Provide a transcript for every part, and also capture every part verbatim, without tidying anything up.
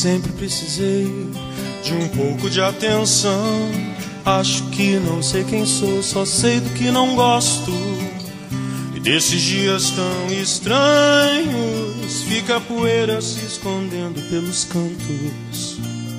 Sempre precisei de um pouco de atenção. Acho que não sei quem sou, só sei do que não gosto. E desses dias tão estranhos, fica a poeira se escondendo pelos cantos.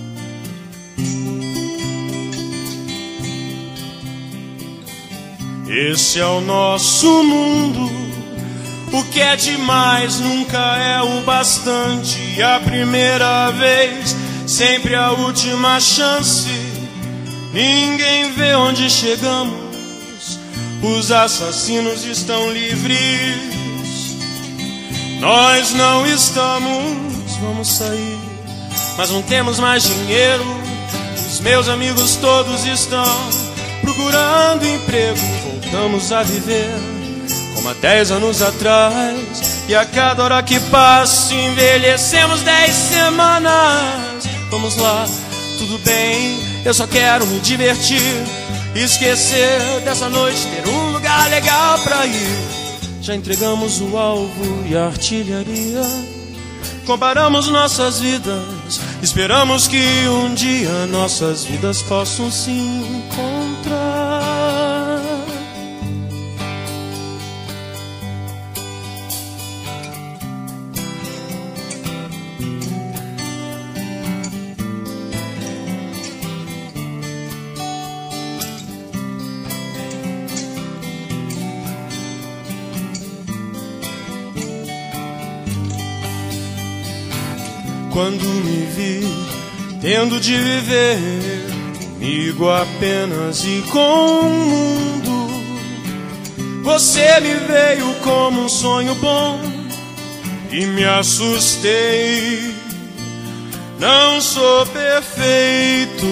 Esse é o nosso mundo. O que é demais nunca é o bastante. A primeira vez, sempre a última chance. Ninguém vê onde chegamos. Os assassinos estão livres. Nós não estamos. Vamos sair, mas não temos mais dinheiro. Os meus amigos todos estão procurando emprego. Voltamos a viver como há dez anos atrás. E a cada hora que passa envelhecemos dez semanas. Vamos lá, tudo bem, eu só quero me divertir, esquecer dessa noite, ter um lugar legal pra ir. Já entregamos o alvo e a artilharia. Comparamos nossas vidas, esperamos que um dia nossas vidas possam se encontrar. Quando me vi tendo de viver comigo apenas e com o mundo, você me veio como um sonho bom e me assustei. Não sou perfeito,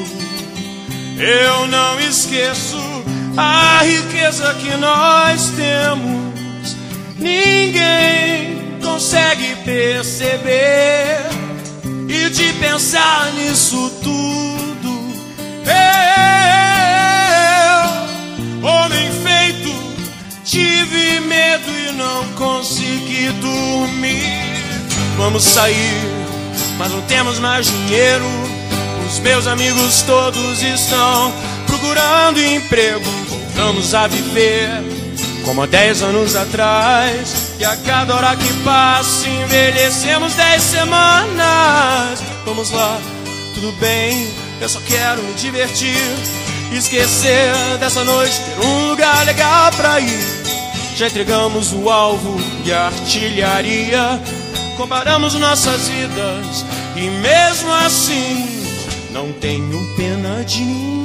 eu não esqueço a riqueza que nós temos. Ninguém consegue perceber, e de pensar nisso tudo, eu, homem feito, tive medo e não consegui dormir. Vamos sair, mas não temos mais dinheiro. Os meus amigos todos estão procurando emprego. Voltamos a viver como há dez anos atrás. E a cada hora que passa envelhecemos dez semanas. Vamos lá, tudo bem, eu só quero me divertir, esquecer dessa noite, ter um lugar legal pra ir. Já entregamos o alvo e a artilharia. Comparamos nossas vidas e mesmo assim não tenho pena de ninguém.